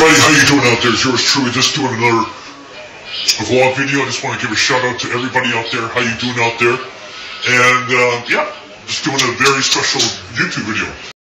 everybody, how you doing out there? It's yours truly, just doing another vlog video. I just want to give a shout out to everybody out there. How you doing out there? And yeah, just doing a very special YouTube video.